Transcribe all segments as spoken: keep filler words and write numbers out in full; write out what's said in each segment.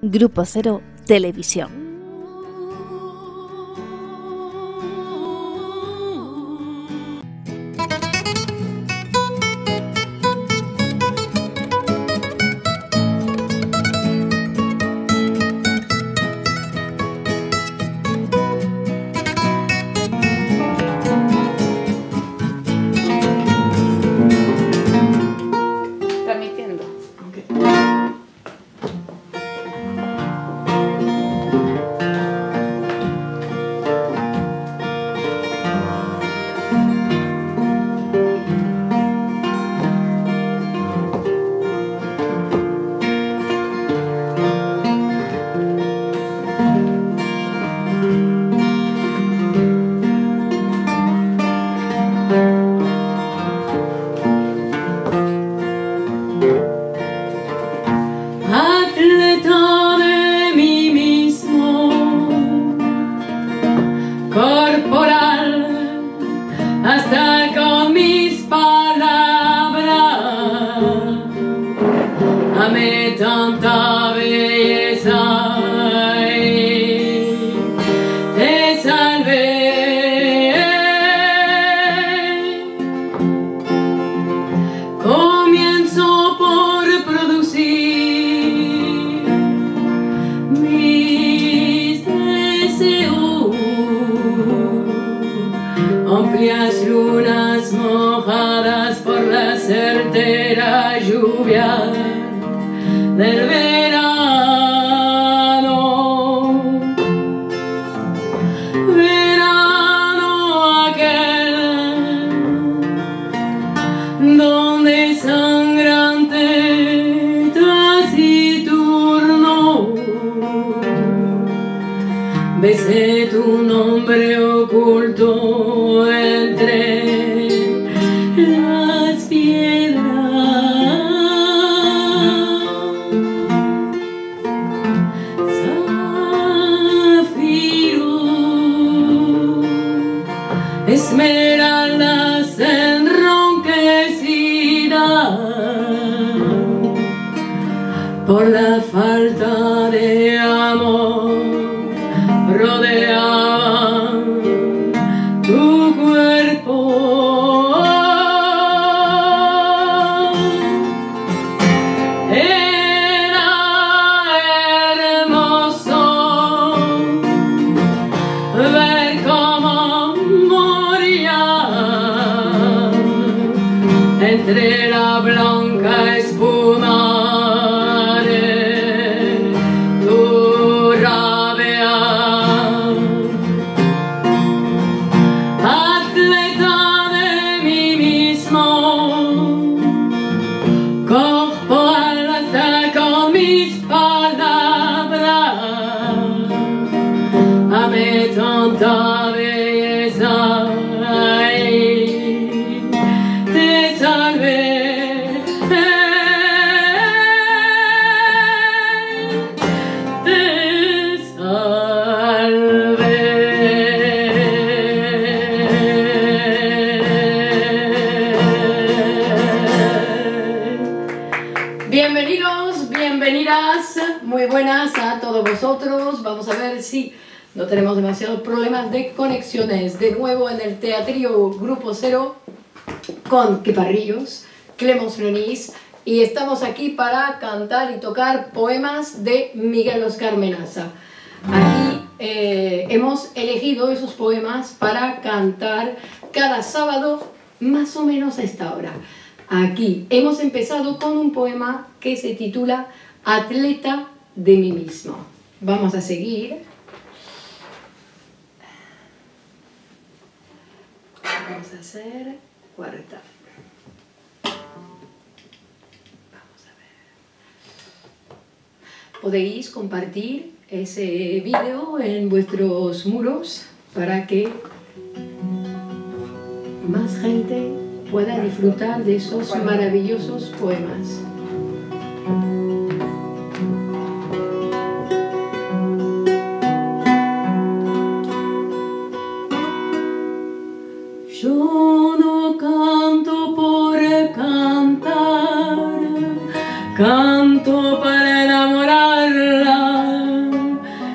Grupo Cero Televisión. Besé tu nombre oculto entre las piedras. Zafiro, esmeraldas enronquecidas por la falta de amor. Rodeaban tu cuerpo, era hermoso ver cómo moría entre la blanca espuma. Tanta belleza, ay, te salvé, te salvé. Bienvenidos, bienvenidas, muy buenas a todos vosotros. Vamos a ver si no tenemos demasiados problemas de conexiones. De nuevo en el Teatrillo Grupo Cero con Queparrillos, Clemons Renís, y estamos aquí para cantar y tocar poemas de Miguel Oscar Menaza. Aquí eh, hemos elegido esos poemas para cantar cada sábado más o menos a esta hora. Aquí hemos empezado con un poema que se titula Atleta de mí mismo. Vamos a seguir. Vamos a hacer cuarta. Vamos a ver. Podéis compartir ese vídeo en vuestros muros para que más gente pueda disfrutar de esos maravillosos poemas. Yo no canto por cantar, canto para enamorarla.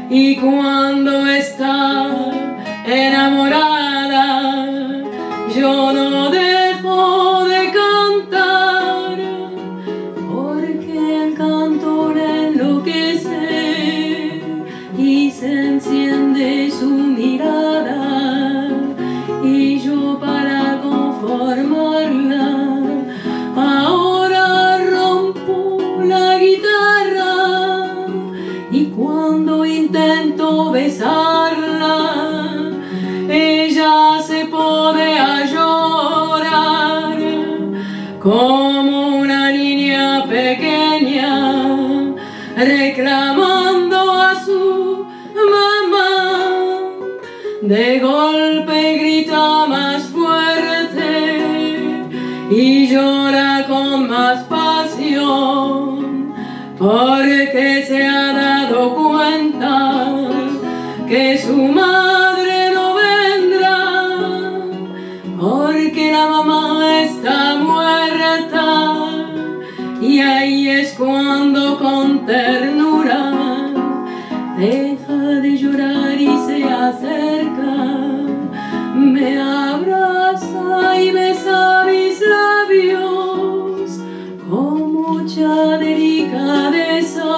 y cuando está enamorada yo no dejo de cantar, porque el canto le enloquece y se enciende su mirada, y yo para conformarla ahora rompo la guitarra, y cuando intento besarla ella se pone a llorar como una niña pequeña reclamando a su mamá. De golpe grita más fuerte y llora con más pasión, porque se ha dado cuenta que su madre no vendrá, porque la mamá está muerta. Y ahí es cuando con ternura deja de llorar y se acerca, me abraza y besa mis labios con mucha delicadeza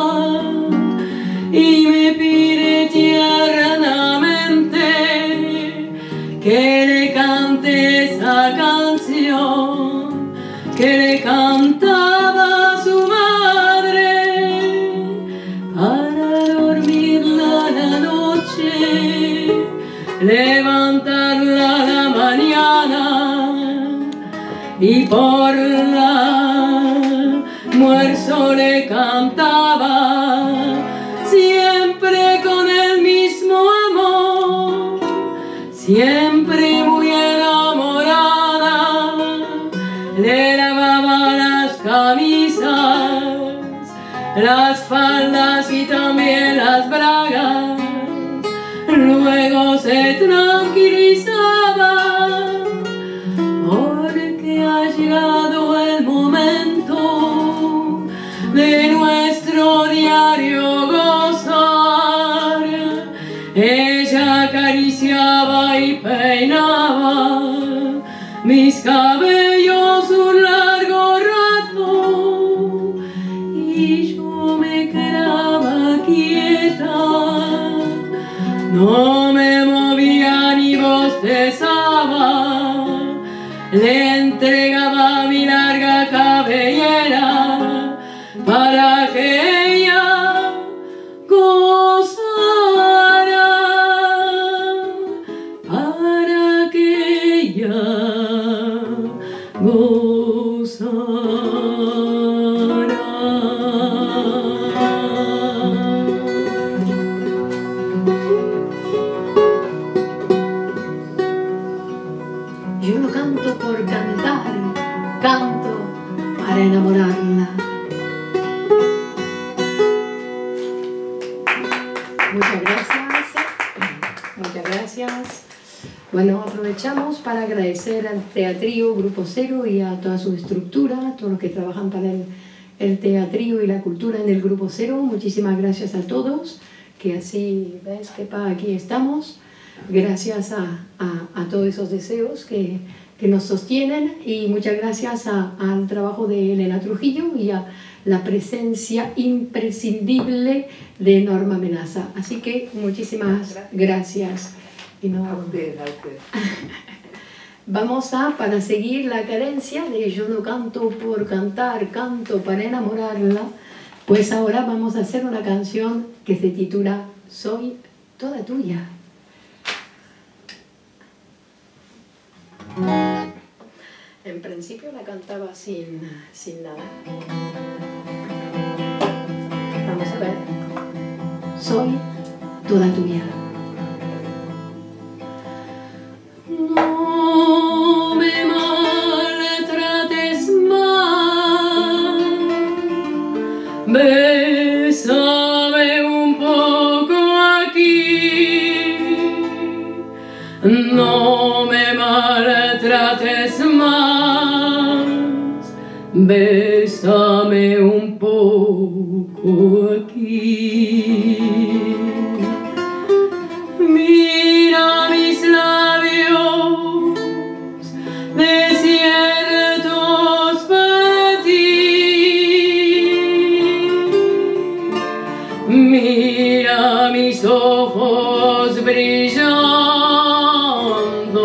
y me pide tiernamente que le cante esa canción que le cantaba su madre para dormirla la noche, levantarla la mañana y por la almuerzo le cantaba siempre con el mismo amor, siempre muy enamorada, le lavaba las camisas, las faldas y también las bragas, luego se tranquilizaba, porque ha llegado el momento de nuestro diario gozar. Ella acariciaba y peinaba mis cabellos un largo rato y yo me quedaba quieta, no me movía ni bostezaba, le entregaba mi larga cabellera para que ella gozara, para que ella gozara. Yo no canto por cantar, canto para enamorarla. Muchas gracias, muchas gracias. Bueno, aprovechamos para agradecer al Teatrío Grupo Cero y a toda su estructura, a todos los que trabajan para el, el teatrío y la cultura en el Grupo Cero. Muchísimas gracias a todos, que así, ves que pa, aquí estamos. Gracias a, a, a todos esos deseos que, que nos sostienen, y muchas gracias a, al trabajo de Elena Trujillo y a la presencia imprescindible de Norma Menaza. Así que muchísimas gracias. Y no... A usted, a usted. Vamos a, para seguir la cadencia de yo no canto por cantar, canto para enamorarla, pues ahora vamos a hacer una canción que se titula Soy toda tuya. En principio la cantaba sin, sin nada. Vamos a ver. Soy toda tuya. No me maltrates más, bésame un poco aquí, no me maltrates más, bésame un poco aquí. Mira mis ojos brillando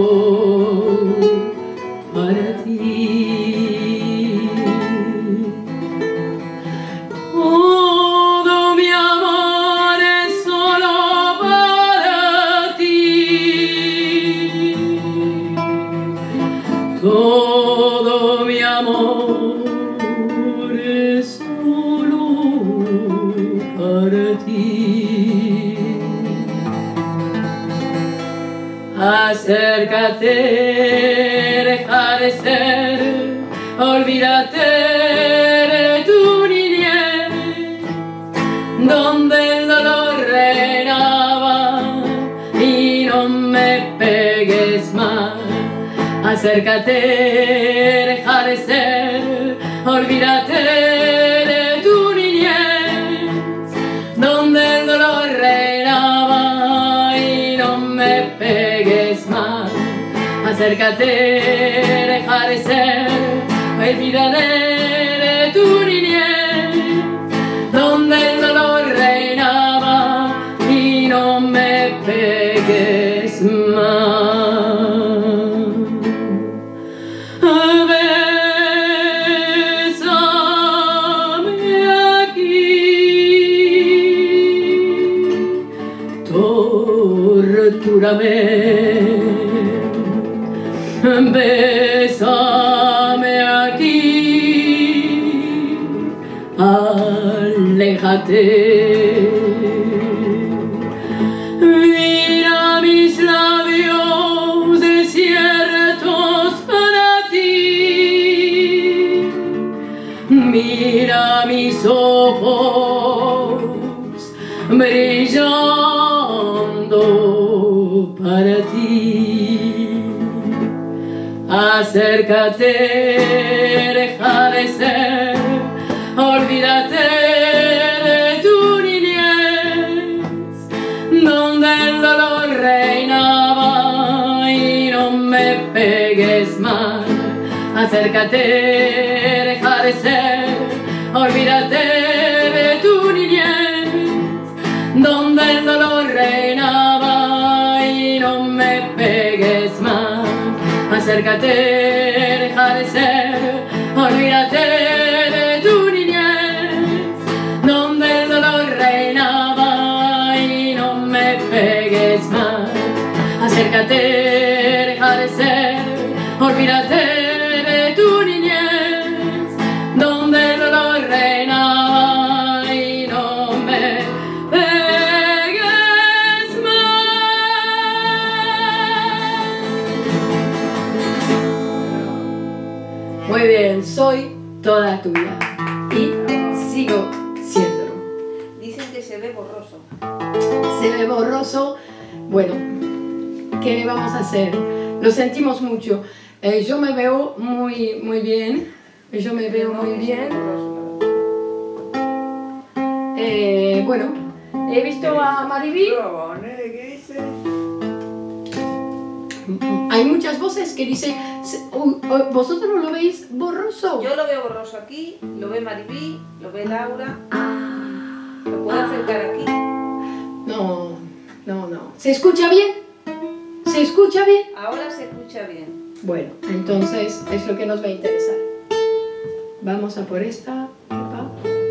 para ti. Todo mi amor es solo para ti. Todo mi amor es solo para ti. Acércate, deja de ser, olvídate de tu niñez, donde el dolor reinaba, y no me pegues más. Acércate, deja de ser, olvídate de tu niñez, donde el dolor reinaba, y no me pegues más. Acércate, deja de ser, olvídate de tu niñez, donde el dolor reinaba, y no me pegues más. Tortúrame, bésame aquí, aléjate. Mira mis labios desiertos para ti, mira mis ojos brillando para ti. Acércate, deja de ser, olvídate de tu niñez, donde el dolor reinaba, y no me pegues más. Acércate, deja de ser, olvídate de tu niñez, donde el dolor reinaba, y no me pegues más. Acércate, deja de ser, olvídate de tu niñez, donde el dolor reinaba, y no me pegues más. Acércate, deja de ser, olvídate de tu niñez, donde el dolor reinaba, y no me pegues más. Muy bien, soy toda tuya y sigo siéndolo. Dicen que se ve borroso. Se ve borroso. Bueno, ¿qué le vamos a hacer? Lo sentimos mucho. Eh, yo me veo muy, muy bien. Yo me veo muy bien. Eh, bueno, he visto a Maribí. Hay muchas voces que dicen, ¿vosotros no lo veis borroso? Yo lo veo borroso aquí, lo ve Maribí, lo ve Laura. Ah, ¿Lo puedo acercar aquí? no, no, no. ¿Se escucha bien? ¿Se escucha bien? Ahora se escucha bien. Bueno, entonces es lo que nos va a interesar. Vamos a por esta. Opa.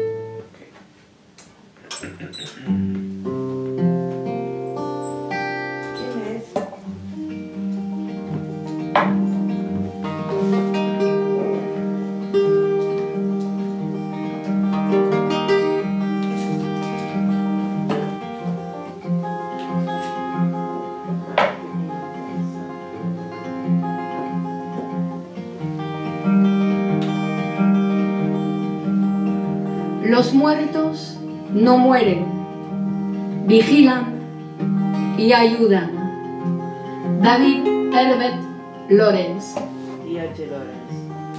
Los muertos no mueren, vigilan y ayudan. David Herbert Lorenz. Y H. Lorenz.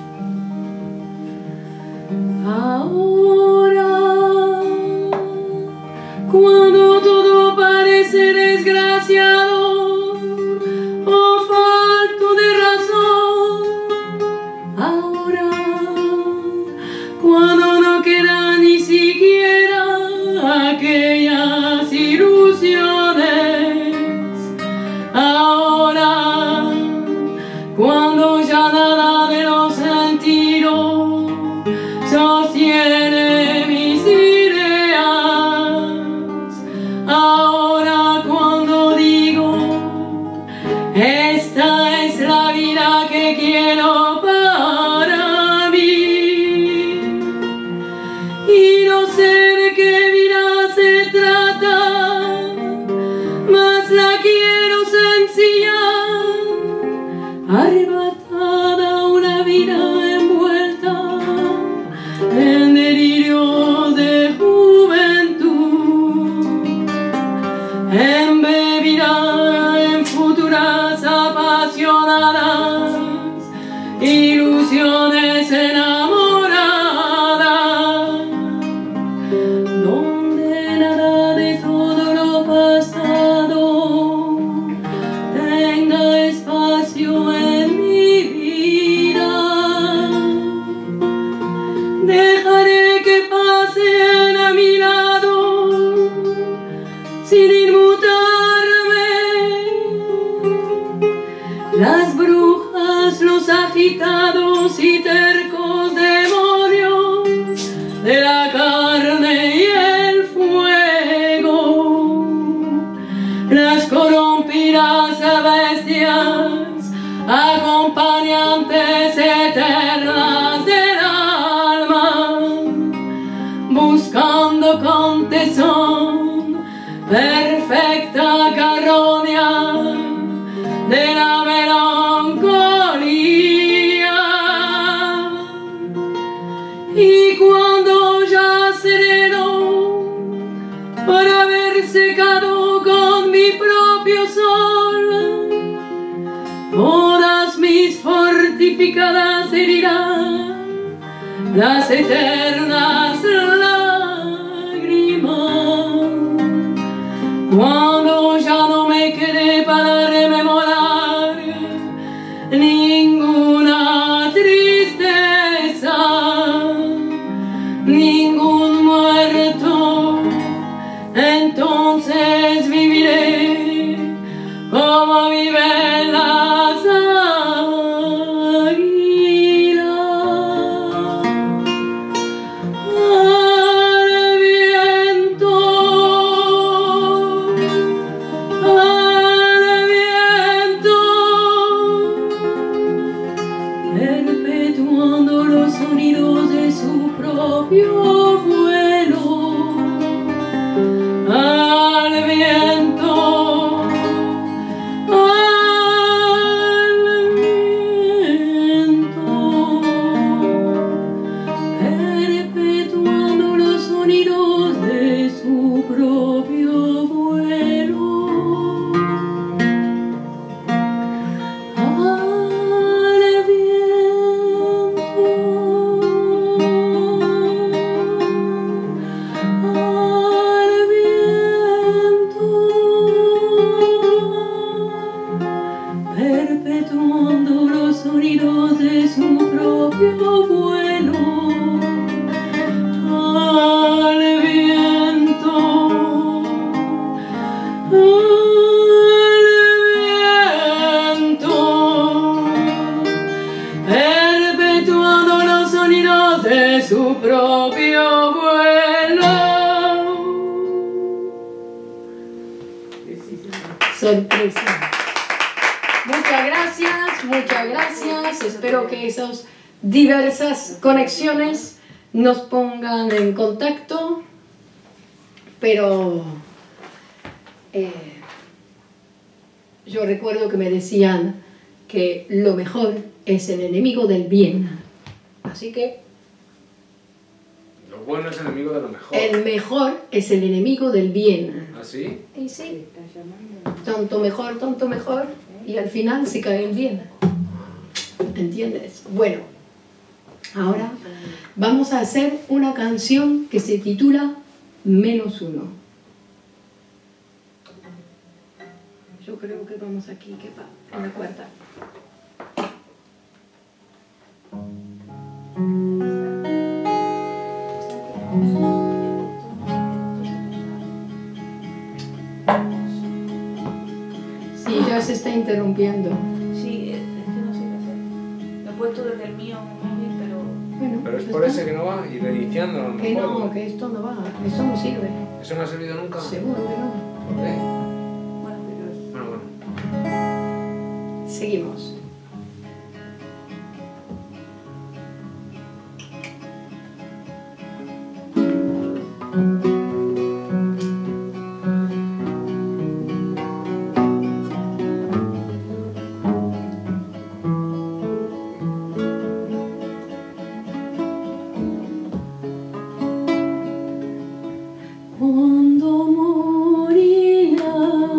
Ahora, cuando todo parece desgraciado o falto de razón, ahora, cuando no queda ni siquiera aquellas ilusiones. Ahora, cuando ya nada de los sentidos sostiene mis ideas, ahora cuando digo esta es la vida que quiero para mí, y no sé de qué vida se trata, mas la quiero sencilla, arrebatada, una vida envuelta en delirios de juventud, embebida en futuras apasionadas ilusiones enamoradas, donde nada de todo lo pasado tenga espacio en mi vida. Dejaré que pasen a mi lado sin inmutarme las brujas, los agitados y tercos demonios de la carne y el fuego, las corrompidas bestias, acompañantes eternas del alma, buscando con tesón perfecta carroña de la melancolía. Y cuando ya sereno por haber secado con mi propio sol todas mis fortificadas heridas, las eternas lágrimas, cuando ya no me quede para rememorar ninguna tristeza, ningún muerto, entonces viviré como viven las águilas. Al viento, al viento, perpetuando los sonidos de su propio vuelo. Al viento, al viento, perpetuando los sonidos de su propio vuelo. Al viento, al viento, perpetuando los sonidos de su propio vuelo. Al viento, al viento, perpetuando los sonidos de su propio vuelo. Sorpresa. Muchas gracias, muchas gracias. Espero que esas diversas conexiones nos pongan en contacto, pero eh, yo recuerdo que me decían que lo mejor es el enemigo del bien. Así que Lo bueno es enemigo de lo mejor. el mejor es el enemigo del bien. ¿Ah, sí? Y sí, tanto mejor, tanto mejor, y al final se cae el bien. ¿Entiendes? Bueno, ahora vamos a hacer una canción que se titula Menos Uno. Yo creo que vamos aquí, que va, en la cuarta. ya se está interrumpiendo. Sí, es es que no sé qué hacer. Lo he puesto desde el mío móvil, pero... Bueno, Pero es ya por está. ese que no va y reiniciando a lo Que no, mejor. que esto no va, esto no sirve. ¿Eso no ha servido nunca? Seguro que no. ¿Por qué? Bueno, pero... Bueno, bueno. Seguimos. Cuando moría,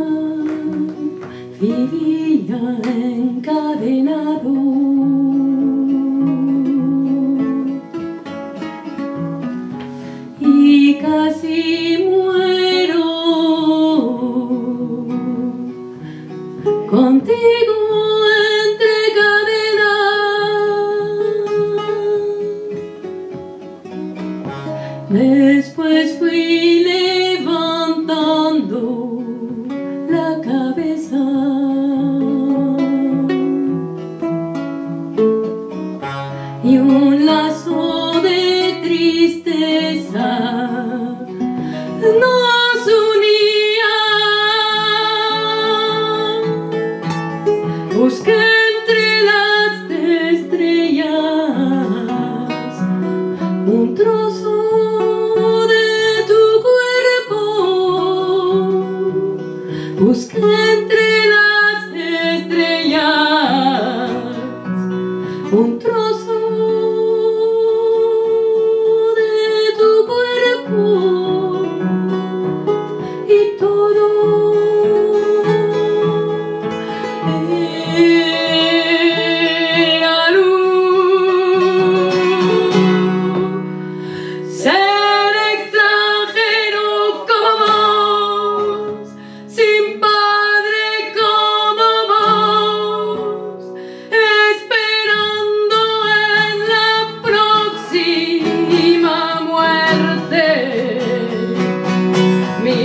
vivía encadenado. Y casi muero contigo entre cadenas. Después fui levantando la cabeza y un lazo de tristeza nos unía. Busqué entre las estrellas un trozo de tu cuerpo. Busqué entre las estrellas un trozo de tu cuerpo y todo era luz. Ser extranjero como vos, sin padre como vos, esperando en la próxima muerte, mi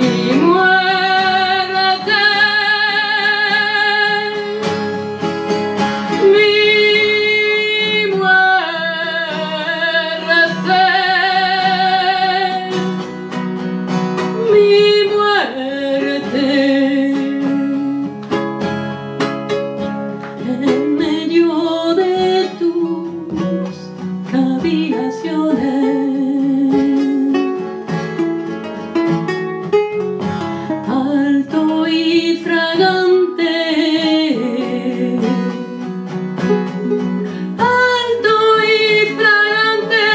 muerte, mi muerte, mi muerte. En medio de tus cavilaciones, alto y fragante, alto y fragante,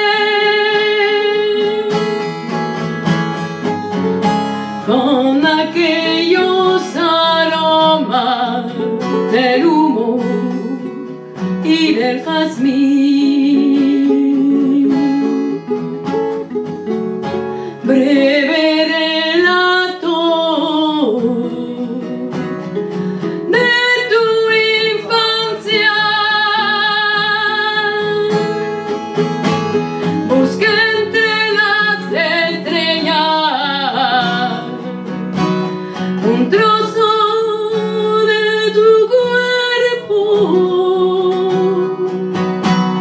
con aquellos aromas del humo y del jazmín. Breve relato de tu infancia. Busqué entre las estrellas un trozo de tu cuerpo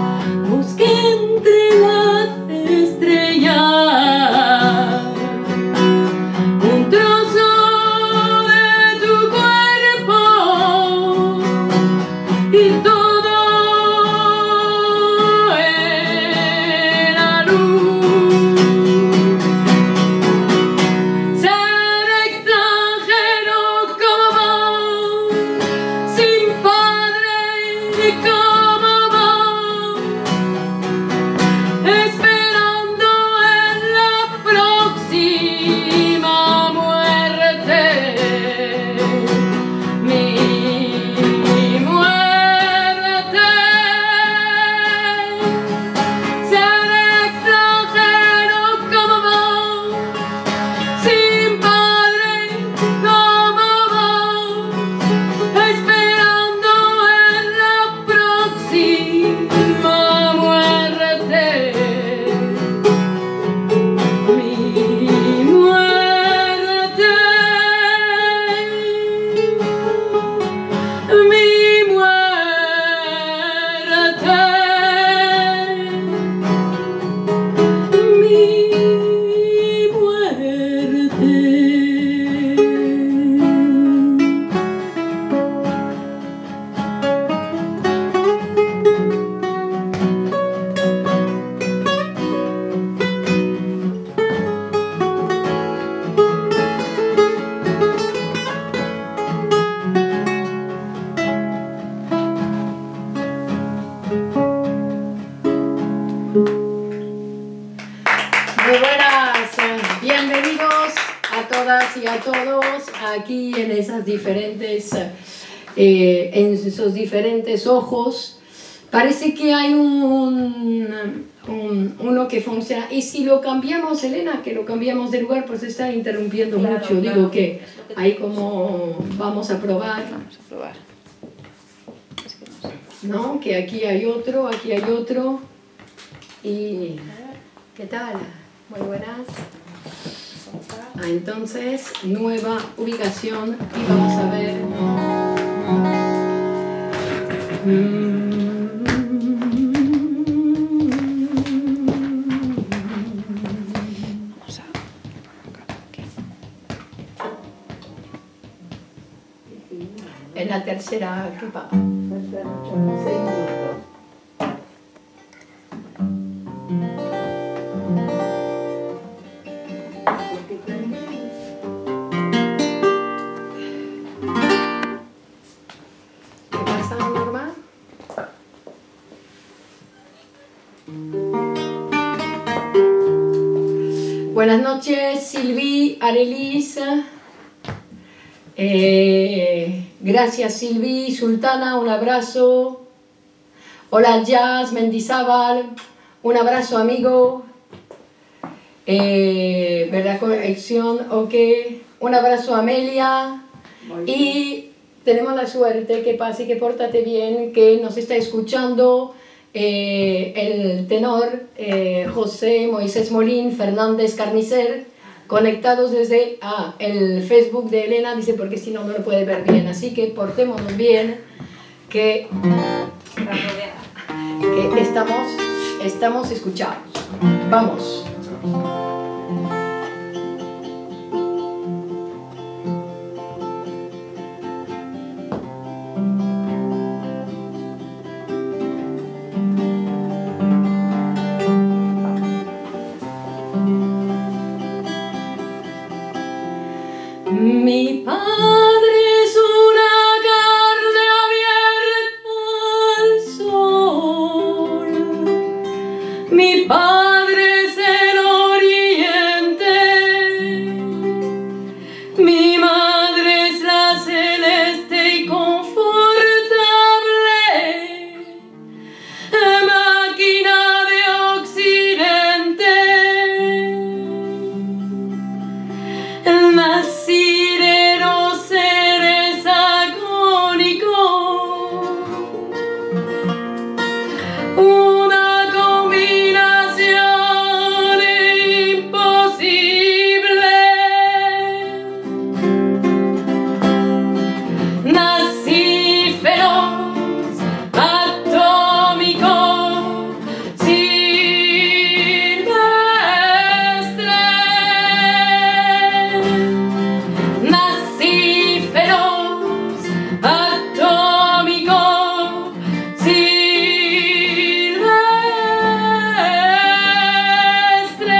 todas y a todos aquí en esas diferentes, eh, en esos diferentes ojos. Parece que hay un, un, uno que funciona. Y si lo cambiamos, Elena, que lo cambiamos de lugar, pues está interrumpiendo Claro, mucho. claro. Digo que Es lo que ahí te- como vamos a probar, Vamos a probar. Es que no sé. ¿no? Que aquí hay otro, aquí hay otro. Y ¿qué tal? Muy buenas. Ah, entonces, nueva ubicación y vamos a ver. Vamos a colocar aquí. En la tercera, ¿qué va? Seis minutos. ¿Qué pasa, Norma? Buenas noches, Silvi, Arelis. Eh, gracias, Silvi, Sultana, un abrazo. Hola, Jazz, Mendizábal, un abrazo, amigo. Eh, ¿Verdad? Conexión, ok. Un abrazo, Amelia. Y tenemos la suerte que pase, que pórtate bien, que nos está escuchando eh, el tenor eh, José Moisés Molín Fernández Carnicer, conectados desde ah, el Facebook de Elena, dice, porque si no, no lo puede ver bien. Así que portémonos bien, que, La rodea. que estamos, estamos escuchados. Vamos. Mi padre es una carne abierta al sol. Mi padre es el oriente. Mi madre es la celeste y confortable máquina de occidente. Nací de los seres agónicos, una combinación imposible. Nací feroz, atómico, silvestre. Nací feroz, atómico, silvestre.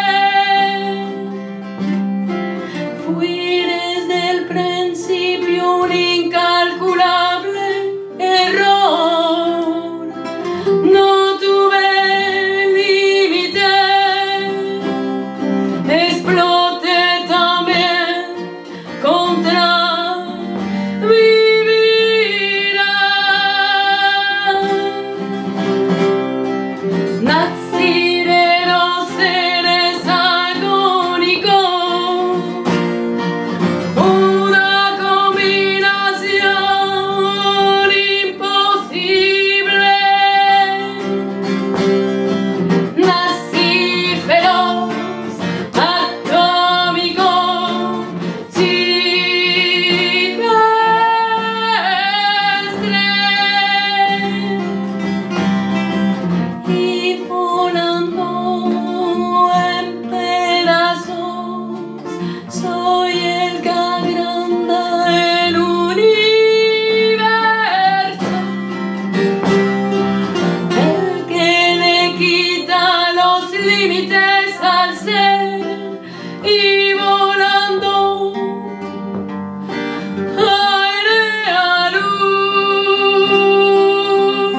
Fui desde el principio un incalculable error. No tuve límite. Exploté también contra mi vida. Nací de los seres agónicos, una combinación imposible. Nací feroz, atómico, silvestre. Y volando en pedazos, soy el que agranda el universo, el que le quita los límites al ser, y volando aire a luz,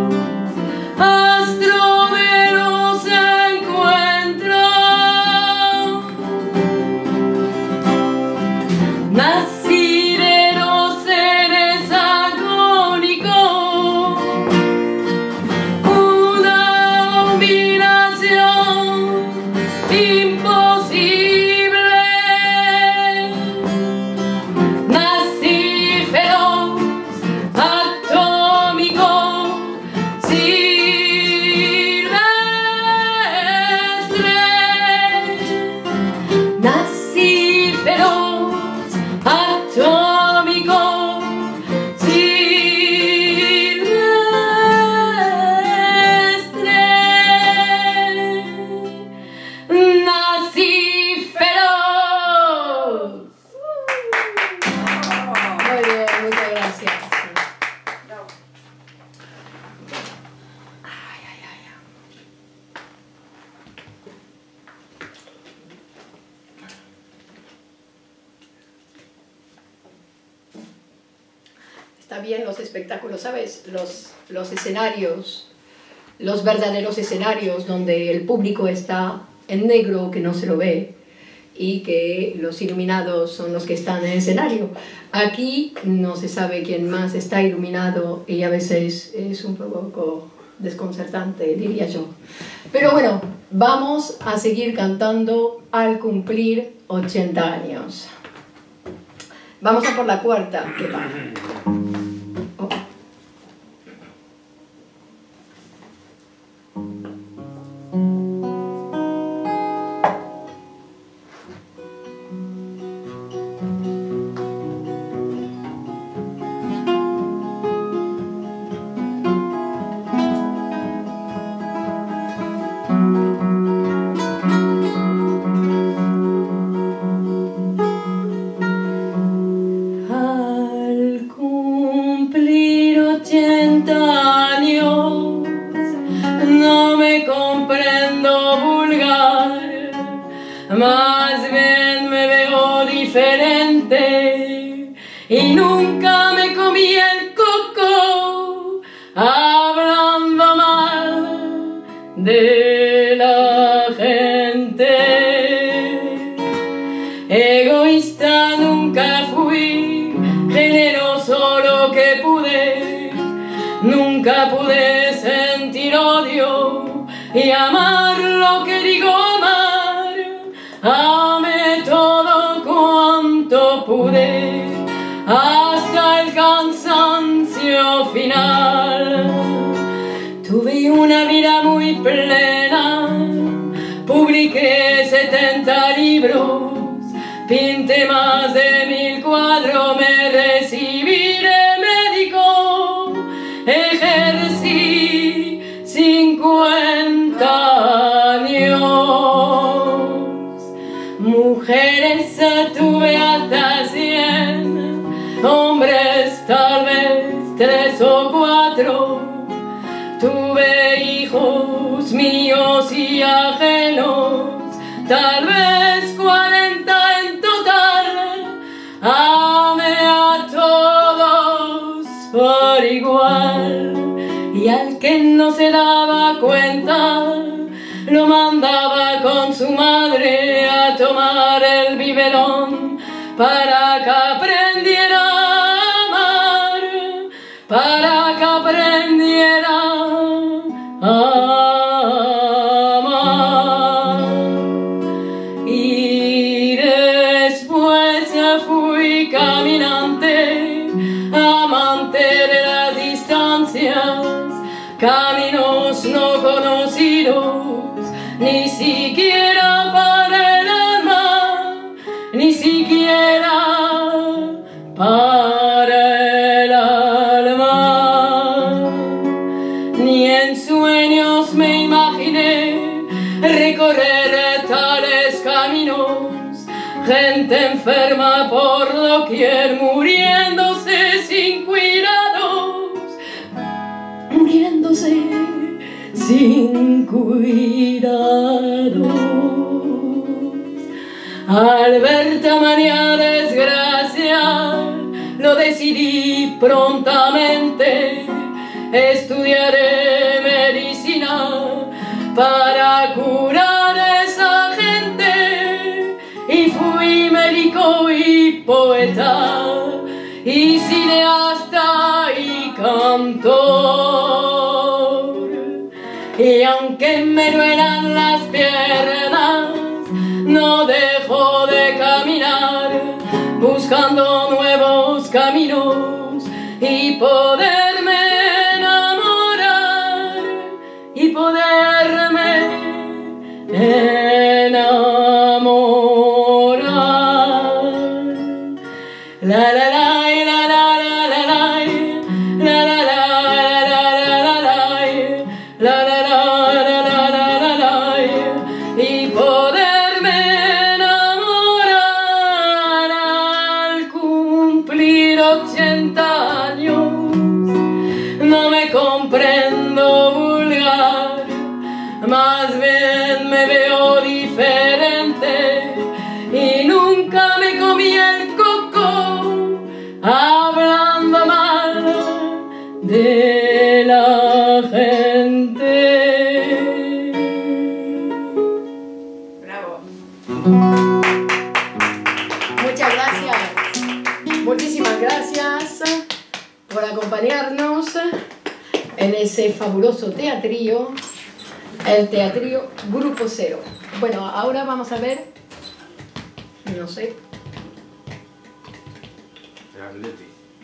astro de los encuentros. está bien los espectáculos, ¿sabes? Los, los escenarios, los verdaderos escenarios donde el público está en negro, que no se lo ve, y que los iluminados son los que están en el escenario. Aquí no se sabe quién más está iluminado y a veces es un poco desconcertante, diría yo. Pero bueno, vamos a seguir cantando al cumplir ochenta años. Vamos a por la cuarta, que va. Oh. Más bien me veo diferente y nunca me comí el coco hablando mal de la gente. Egoísta nunca fui, generoso lo que pude, nunca pude sentir odio y amar lo que digo amar. Amé todo cuanto pude, hasta el cansancio final. Tuve una vida muy plena, publiqué setenta libros, pinté más de mil cuadros, me recibí de médico, ejercí cincuenta años. Mujeres tuve hasta cien, hombres tal vez tres o cuatro. Tuve hijos míos y ajenos, tal vez cuarenta en total. Amé a todos por igual, y al que no se daba cuenta lo mandaba con su madre a tomar el biberón para que aprendiera a amar, para que aprendiera a amar. Y después fui caminante, amante de las distancias, caminos no conocidos, ni siquiera para el alma, ni siquiera para el alma. Ni en sueños me imaginé recorrer tales caminos, gente enferma por doquier, muriéndose sin cuidados, muriéndose sin cuidados. Al ver tamaña desgracia, lo decidí prontamente, estudiaré medicina para curar a esa gente. Y fui médico y poeta, y cineasta y cantor. Y aunque me duelan las piernas, no dejo de caminar, buscando nuevos caminos y poderme enamorar, y poderme enamorar. La la la. Más bien me veo diferente y nunca me comí el coco de la gente. Bravo. Muchas gracias. Muchísimas gracias por acompañarnos en ese fabuloso teatrillo, el teatrillo Grupo Cero. Bueno, ahora vamos a ver, no sé, El Atleti.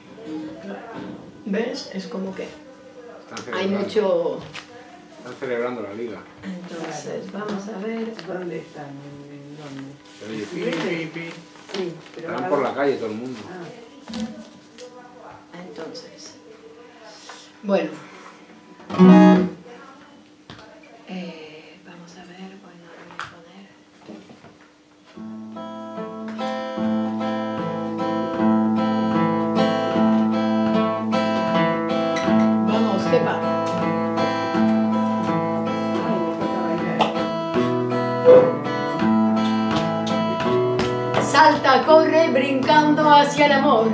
¿ves? Es como que Están hay celebrando. mucho... Están celebrando la liga. Entonces, vamos a ver... ¿Dónde están? ¿En dónde? Se oye pi, pi, pi. Sí, pero Están ahora- por la calle todo el mundo. Ah, Entonces, bueno, eh, vamos a ver, bueno, voy a poner. Vamos, ¿qué va? ay, me toca bailar. Salta, corre, brincando hacia el amor.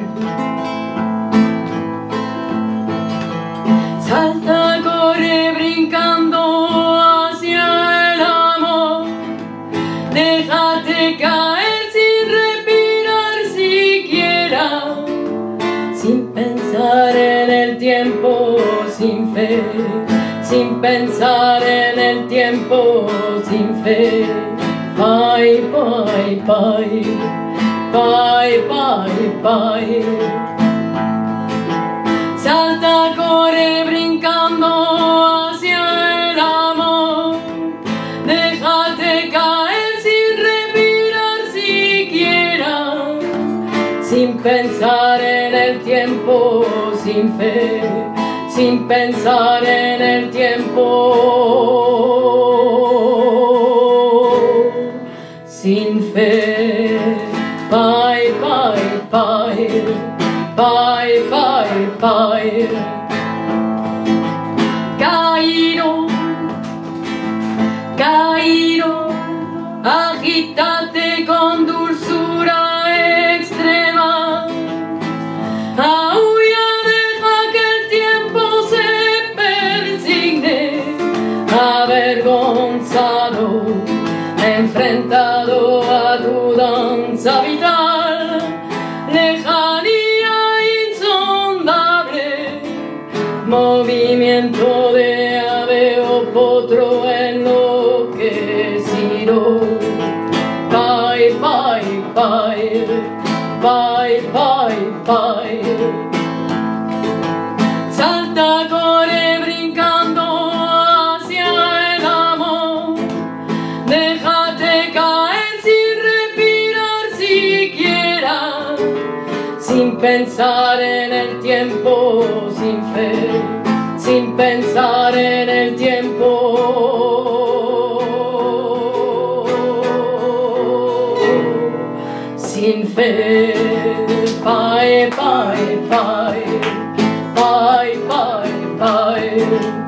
Salta, corre, brincando hacia el amor. Déjate caer sin respirar siquiera, sin pensar en el tiempo, sin fe, sin pensar en el tiempo, sin fe. Bye, bye, bye, bye, bye, bye. Salta, corre, brincando hacia el amor. Déjate caer sin respirar siquiera, sin pensar en el tiempo, sin fe, sin pensar en el tiempo, sin fe. Bye, bye, bye, bye, bye, bye. Caído, caído, agítate con dulzura extrema. Aúlla, deja que el tiempo se persigne, avergonzado, enfrentado a tu danza vital, lejanía insondable, movimiento de ave o potro enloquecido. Bye, bye, bye, bye, bye, bye. Salta, corre, brincando hacia el amor. Déjate caer sin respirar siquiera, sin pensar en el tiempo, sin fe, sin pensar en el tiempo, sin fe. Bye, bye, bye, bye, bye, bye.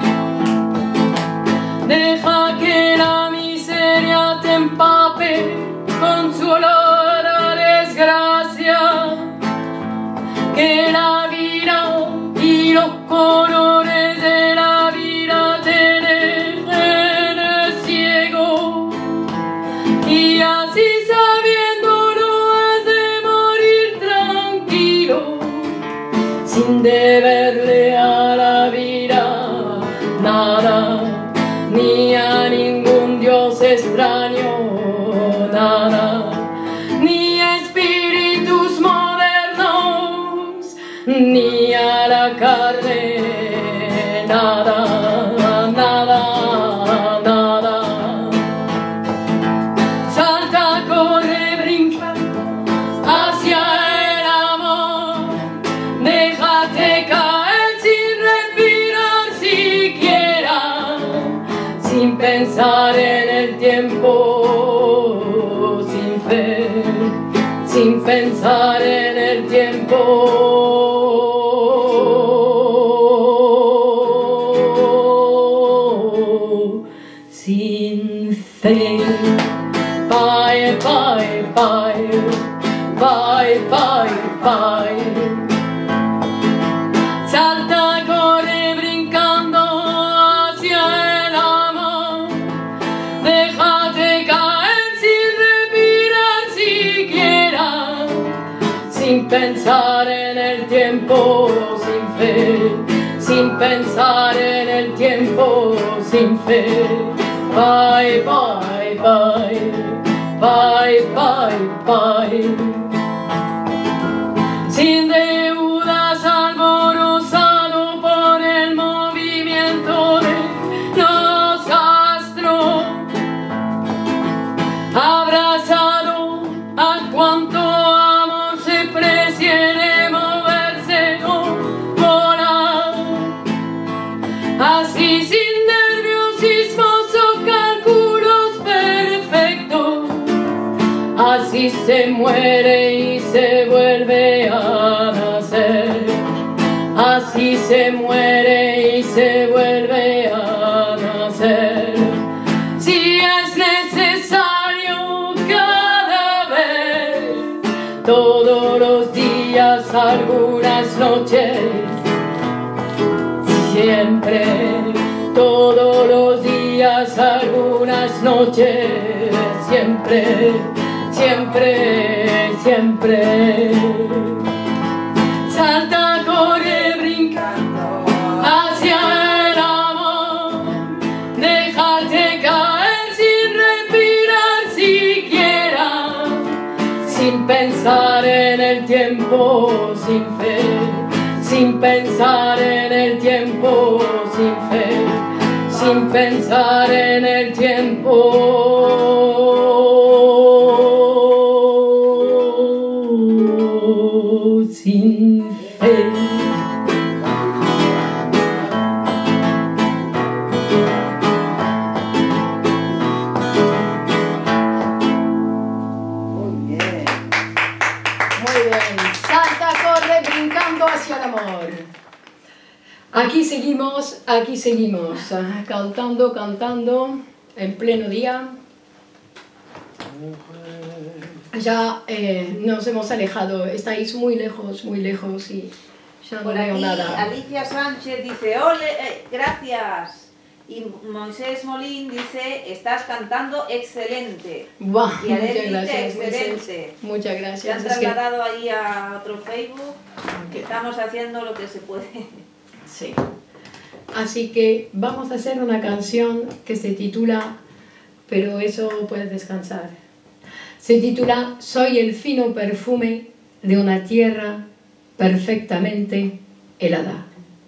Deja que la miseria te empape con su olor a desgracia, que la vida y los colores de la vida te dejen ciego, y así sabiéndolo has de morir tranquilo, sin deberle a la vida nada, ni a ningún dios extraño nada, ni espíritus modernos, ni a la carne nada, nada, nada. Salta, corre, brinca hacia el amor. Déjate caer sin respirar siquiera, sin pensar en el tiempo, sin fe, sin pensar en el tiempo, sin fe. Bye, bye, bye, bye, bye, bye. Salta, corre. pensar en el tiempo, sin fe, sin pensar en el tiempo, sin fe. Bye, bye, bye, bye, bye, bye. Sin deudas, alborozado por el movimiento de los astros, abrazado a cuanto amor se precie de moverse o volar, así sin nerviosismos o cálculos perfectos, así se muere y se vuelve a nacer, así se muere y se vuelve a nacer. Si es necesario cada vez, todos los días, algunas noches, siempre, todos los días, algunas noches, siempre, siempre, siempre. Salta, corre, brinca hacia el amor, déjate caer sin respirar siquiera, sin pensar en el tiempo, sin fe, sin pensar en el tiempo, sin fe, sin pensar en el tiempo. Sin fe. Muy bien. Muy bien. Salta, corre, brincando hacia el amor. Aquí seguimos, aquí seguimos, ah, cantando, cantando, en pleno día. Ya eh, nos hemos alejado, estáis muy lejos, muy lejos y ya no Por veo aquí, nada. Alicia Sánchez dice, ole, eh, gracias. Y Moisés Molín dice, estás cantando excelente. Buah, Y Adel muchas dice, gracias, Moisés. excelente. Muchas Se han gracias. Es que- trasladado ahí a otro Facebook, que estamos haciendo lo que se puede. sí. Así que vamos a hacer una canción que se titula, pero eso puedes descansar. Se titula Soy el fino perfume de una tierra perfectamente helada.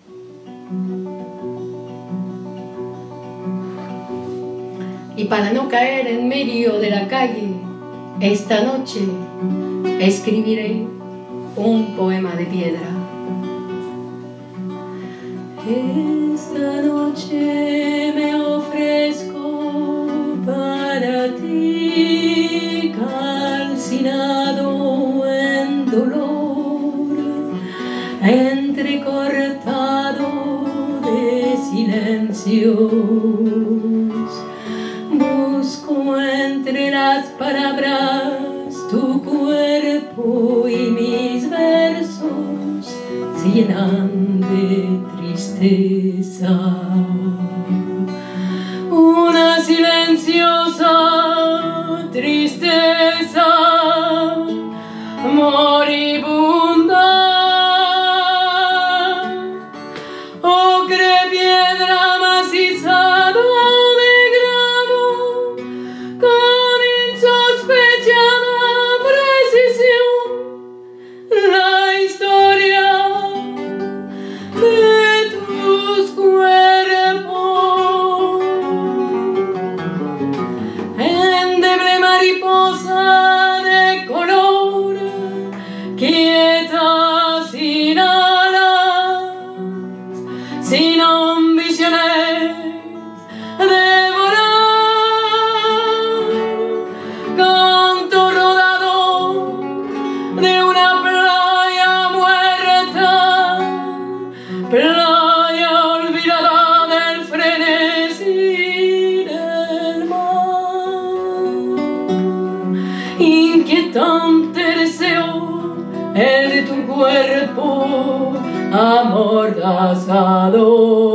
Y para no caer en medio de la calle, esta noche escribiré un poema de piedra. Esta noche me ofrezco para ti, calcinado en dolor, entrecortado de silencios. Busco entre las palabras tu cuerpo y mis versos se llenan de tristeza. Una silenciosa tristeza moribunda, ocre piedra macizada de grano, con insospechada precisión, la historia de tus cuerpos. Endeble mariposa de color, quieta sin alas, sin ambiciones de volar, canto rodado de una playa muerta, playa olvidada del frenesí del mar. Inquietante deseo el de tu cuerpo amordazado,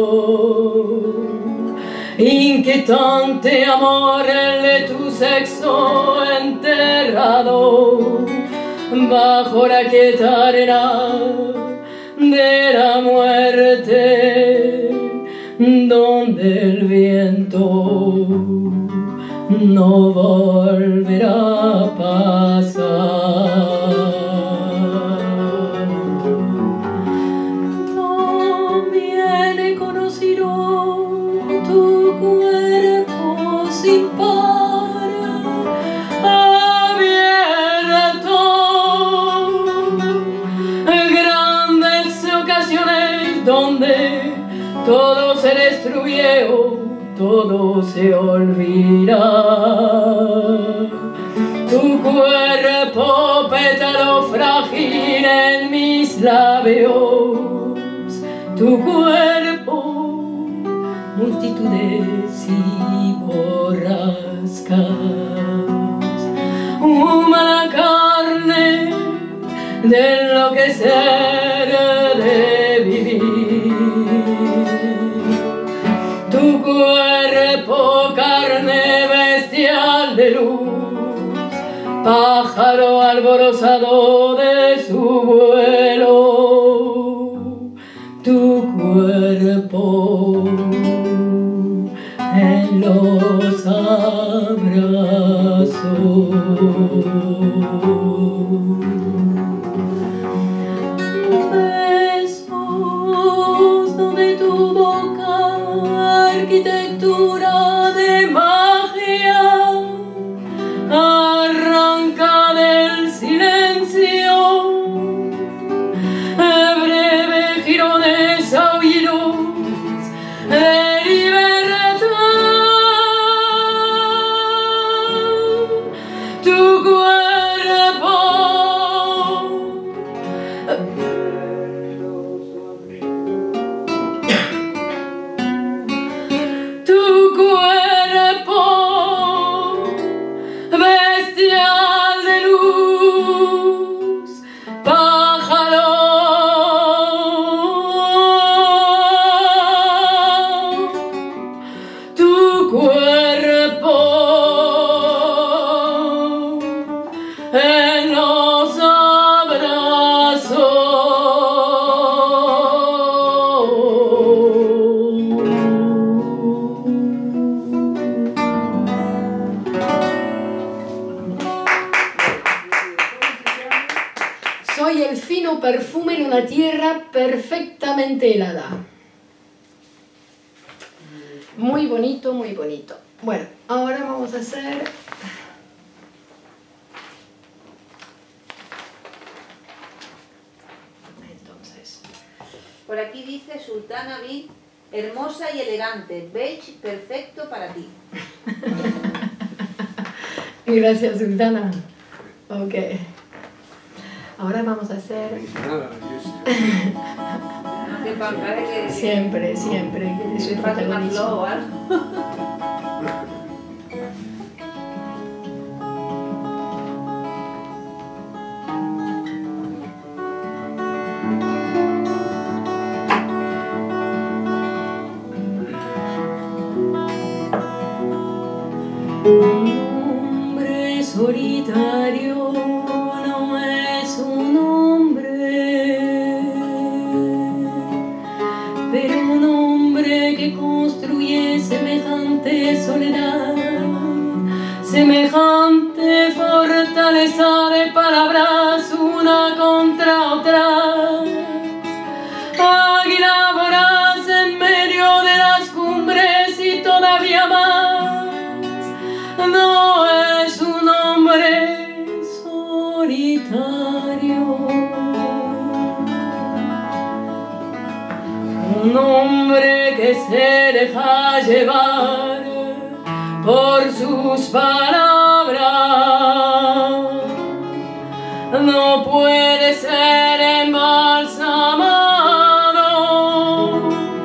inquietante amor el de tu sexo enterrado bajo la quieta arena de la muerte, donde el viento no volverá a pasar. También he conocido tu cuerpo sin par, abierto, grandes ocasiones donde todo se destruyó, todo se olvida. Tu cuerpo pétalo frágil en mis labios, tu cuerpo multitudes y borrascas, humana carne de enloquecer, de vivir. Tu cuerpo carne bestial de luz, pájaro alborozado de su vuelo. Tu cuerpo en los abrazos. Besos donde tu boca, arquitectura de magia, arranca del silencio, breve girones aullidos de libertad. Tu cuerpo tu cuerpo bestial de luz, pájaro tu cuerpo en los abrazos. Soy el fino perfume en una tierra perfectamente helada. Muy bonito, muy bonito. Bueno, ahora vamos a hacer... Entonces... Por aquí dice Sultana B, hermosa y elegante, beige perfecto para ti. Gracias, Sultana. Ok. Ahora vamos a hacer... Medicinal, yo sé. Que parece que Siempre, siempre. Que le soy falta una protagonista. flor o algo. Un hombre solitario no es un hombre, pero un hombre que construye semejante soledad, semejante fortaleza de palabras una contra otra, águila voraz en medio de las cumbres y todavía más. No es un hombre solitario, un hombre que se deja llevar por sus palabras, no puede ser embalsamado,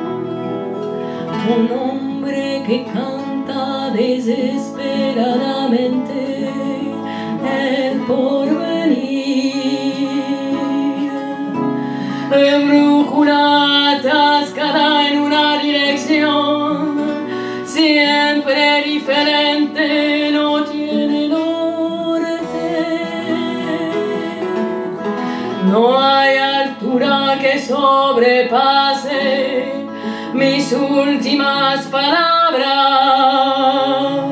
un hombre que canta desesperadamente el porvenir, en brújula atascada en una dirección siempre diferente, no tiene norte. No hay altura que sobrepase mis últimas palabras.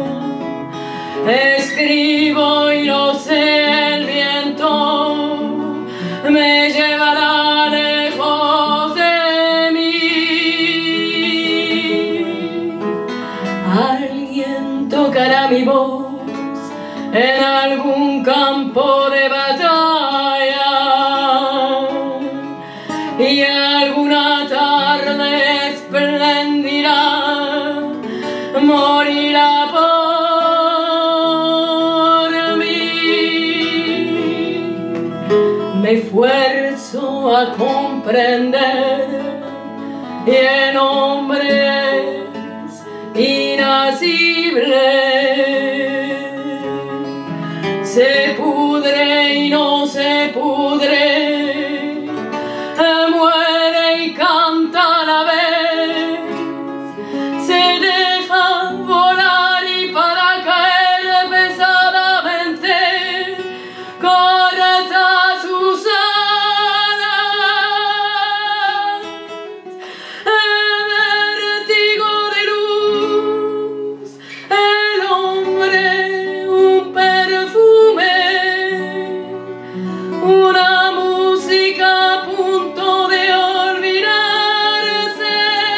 Escribo y lo sé, el viento me llevará lejos de mí. Alguien tocará mi voz en algún campo de batalla y alguna tarde espléndida morirá por mí. Me esfuerzo a comprender y en hombres inacibles se pudre y no se pudre, muere y canta a la vez, se deja volar y para caer pesadamente corta sus alas. El vértigo de luz, el hombre, un perfume, una música a punto de olvidarse.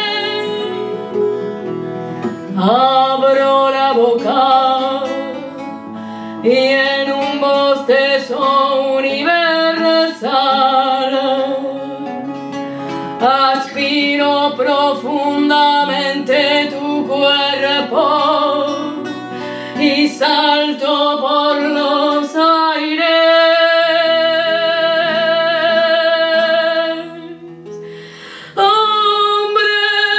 Abro la boca y en un bostezo universal aspiro profundamente tu cuerpo y salto por los aires. Hombre,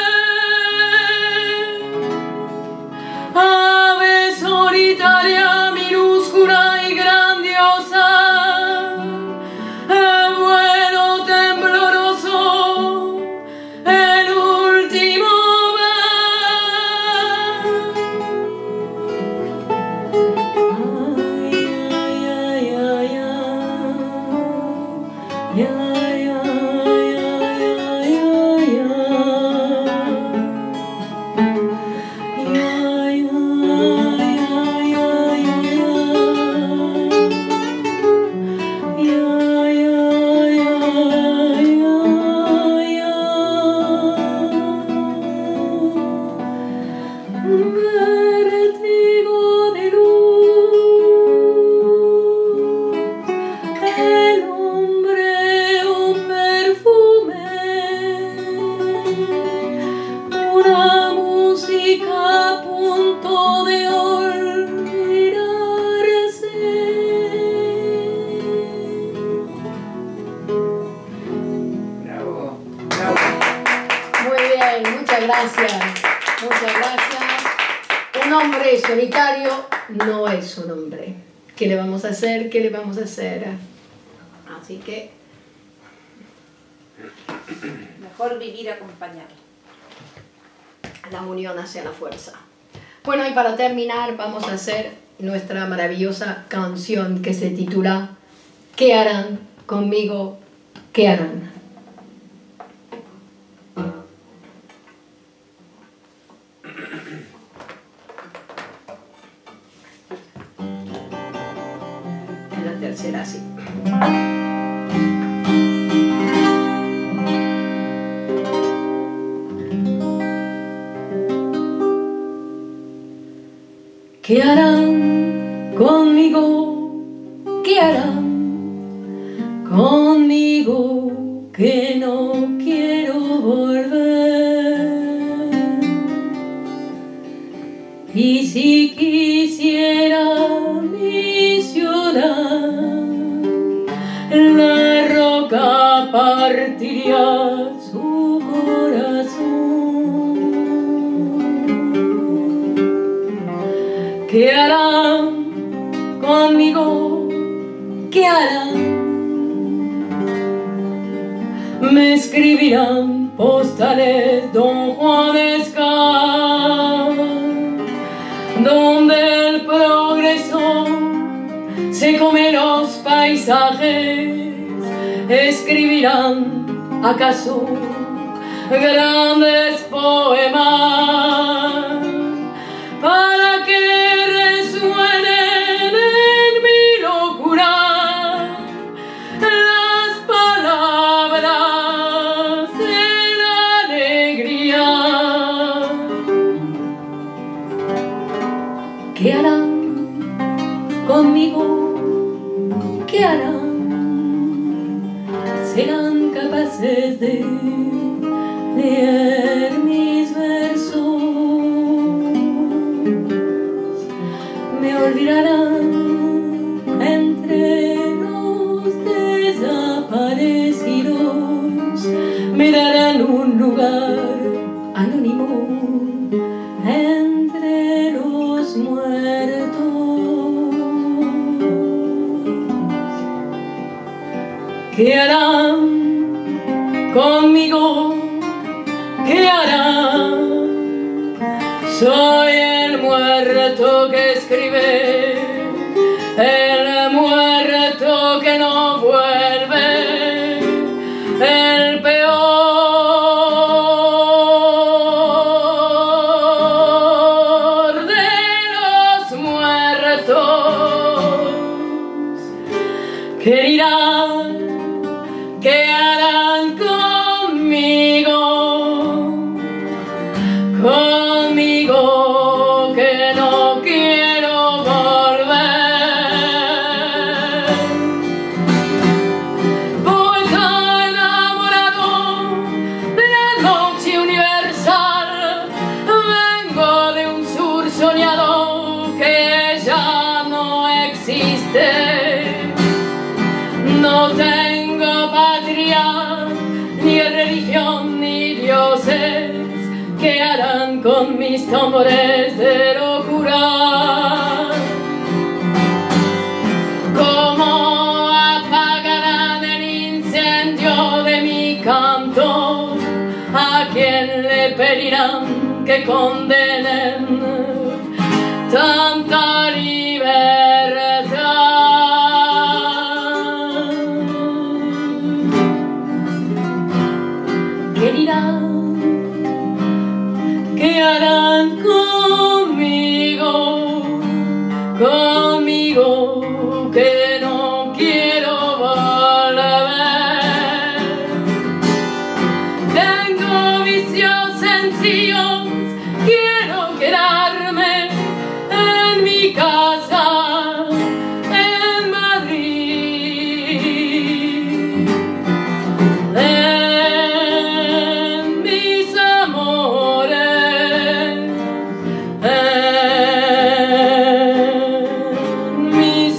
ave solitaria, minúscula y grandiosa, vuelo tembloroso, el último vértigo de luz, el hombre, un perfume, una música a punto de olvidarse. Bravo, bravo. Muy bien, muchas gracias. Muchas gracias. Un hombre solitario no es un hombre. ¿Qué le vamos a hacer? ¿Qué le vamos a hacer? Así que Mejor vivir acompañado. la unión hace la fuerza. Bueno, y para terminar vamos a hacer nuestra maravillosa canción que se titula ¿Qué harán conmigo? ¿Qué harán? En la tercera, sí. ¿Qué harán conmigo? ¿Qué harán conmigo que no quiero volver? Y si quisiera misionar, la roca partiría su corazón. ¿Qué harán conmigo? ¿Qué harán? Me escribirán postales Don Juanesca, donde el progreso se come los paisajes escribirán acaso grandes poemas para que resuenen en mi locura las palabras de la alegría. ¿Qué harán conmigo? ¿Qué harán? ¿Serán capaces de leer mis versos? ¿Me olvidarán entre los desaparecidos? ¿Me darán un lugar anónimo entre los muertos? ¿Qué harán conmigo? ¿Qué harán? Soy el muerto que escribe, el muerto que no vuelve, el peor de los muertos. ¿Qué dirán? ¿Qué harán conmigo? Conmigo que no quiero volver. Poeta enamorado de la noche universal, vengo de un sur soñado que ya no existe. No tengo patria, ni religión, ni dioses. ¿Qué harán con mis tambores de locura? ¿Cómo apagarán el incendio de mi canto? ¿A quién le pedirán que condenen tanta libertad? ¿Qué dirán? ¿Qué harán conmigo? Conmigo que no quiero volver. Tengo vicios sencillos, quiero quedarme en mi casa en Madrid. En mis amores, en mis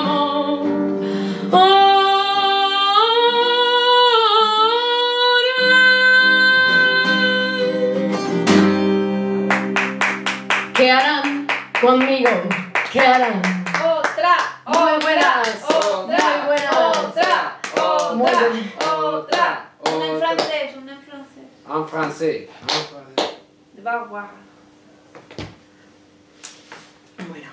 amores. ¿Qué harán conmigo? ¿Qué harán? Otra, Muy buenas. otra, Muy buenas. otra, Muy otra, buenas. otra. Una en Otra. francés, una en francés. En francés. En francés. De Bagua. Bueno,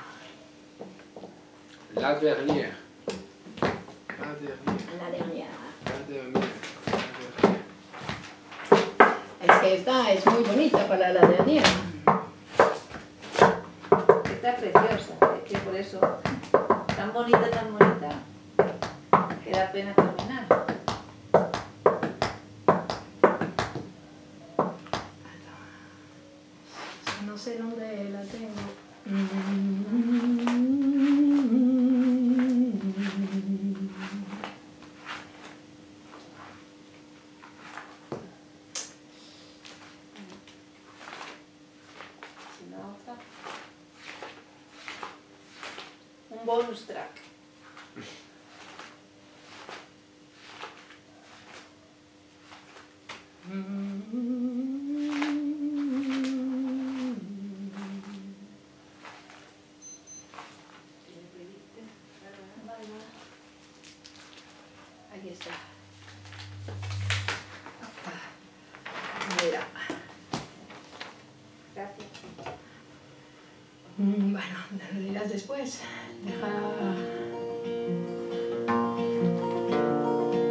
La dernière. La dernière. la dernière. La dernière. Es que esta es muy bonita para la dernière. Está preciosa, es que por eso, tan bonita, tan bonita, que da pena terminar. No sé dónde la tengo. Si no, otra. Un bonus track. Aquí está. Mira. Gracias. Mm, Bueno, me lo dirás después. Deja...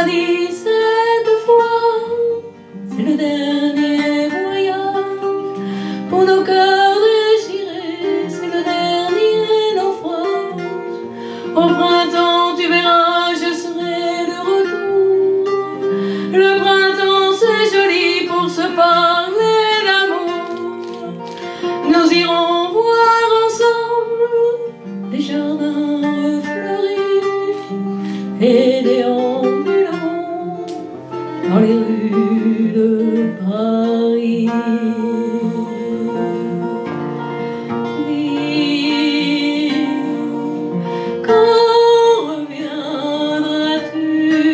m'a dit cette fois, c'est le dernier voyage pour nos cœurs déchirés, c'est le dernier naufrage. Au printemps, tu verras, je serai de retour. Le printemps, c'est joli pour se parler d'amour. Nous irons voir ensemble des jardins fleuris et des ambulances dans les rues de Paris. Dis, quand reviendras-tu?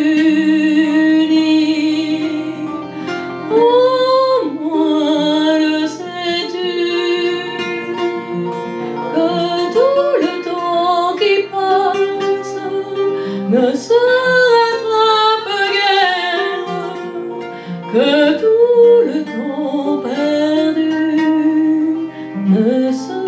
Dis, au moins le sais-tu que tout le temps qui passe ne se rattrape guère, que tout le temps perdu ne se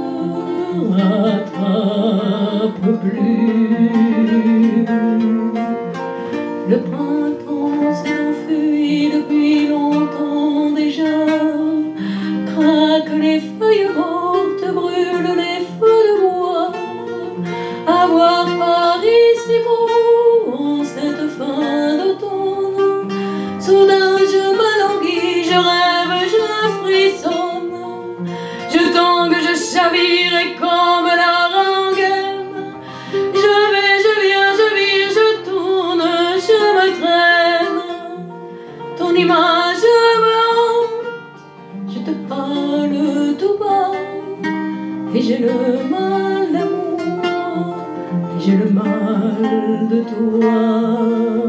rattrape plus. Le printemps s'est enfui depuis longtemps déjà, craquent les feuilles mortes, brûlent les feux de bois. À voir Paris si beau en cette fin d'automne, soudain je m'alanguis, je rêve, je frissonne, je tangue, je chavire et comme la rengaine, je vais, je viens, je vire, je tourne, je me traîne. Ton image me hante, je te parle tout bas, et j'ai le mal d'amour, et j'ai le mal de toi.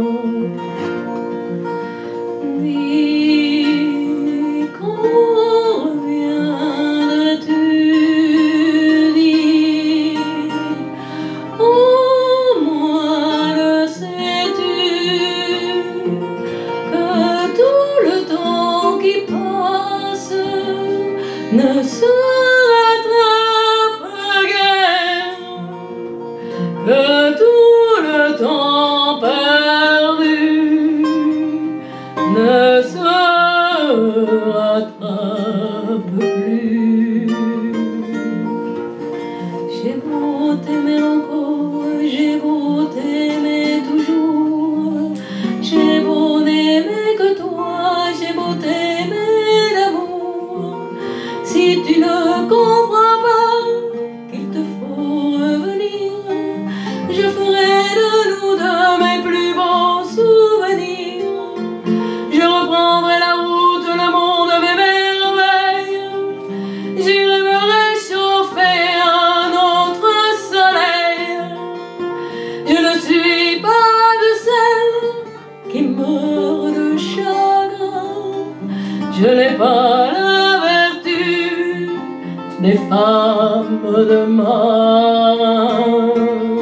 Dis, quand reviendras-tu? Dis, au moins le sais-tu que tout le temps qui passe ne se rattrape guère, que tout le temps perdu ne se rattrape plus. J'ai beau t'aimer encore, j'ai beau t'aimer toujours, j'ai beau n'aimer que toi, j'ai beau t'aimer d'amour. Si tu ne comprends pas qu'il te faut revenir, je ferai de nous deux mes plus beaux souvenirs. Je reprendrai la route, le monde, mes merveilles. J'irai me réchauffer à notre soleil. Je ne suis pas de celles qui meurent de chagrin. Je n'ai pas la vertu des femmes de marins.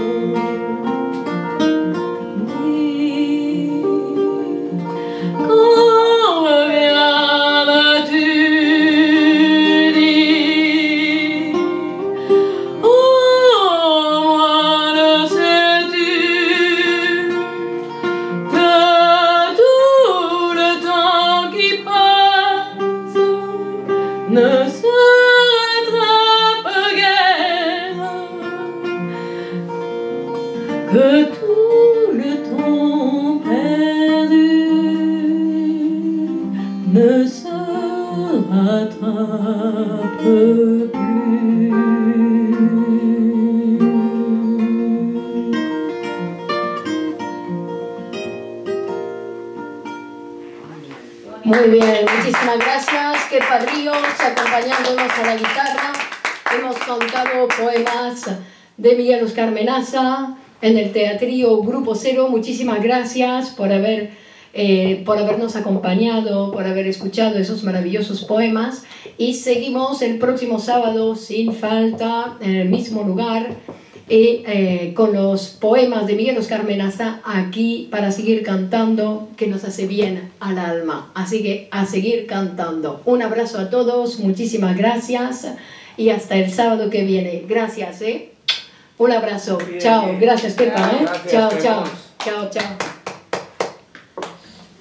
Dis, quand reviendras-tu? Dis, au moins le sais-tu que tout le temps qui passe ne se rattrape guère, que tout le temps perdu ne se rattrape plus. Muy bien, muchísimas gracias. Qué padrillos acompañándonos a la guitarra. Hemos cantado poemas de Miguel Oscar Menaza en el Teatrío Grupo Cero. Muchísimas gracias por haber, eh, por habernos acompañado, por haber escuchado esos maravillosos poemas. Y seguimos el próximo sábado sin falta en el mismo lugar. Y eh, con los poemas de Miguel Oscar Menaza aquí para seguir cantando, que nos hace bien al alma. Así que a seguir cantando. Un abrazo a todos, muchísimas gracias y hasta el sábado que viene. Gracias, ¿eh? Un abrazo. Bien, chao. bien. Gracias, Pepa, ¿eh? Gracias, chao, Pepa. chao. Chao, chao.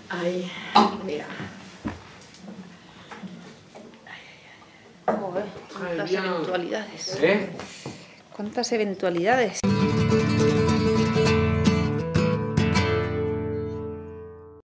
Ahí, mira. Joder, Ay, cuántas Dios. eventualidades. ¿Eh? Cuántas eventualidades.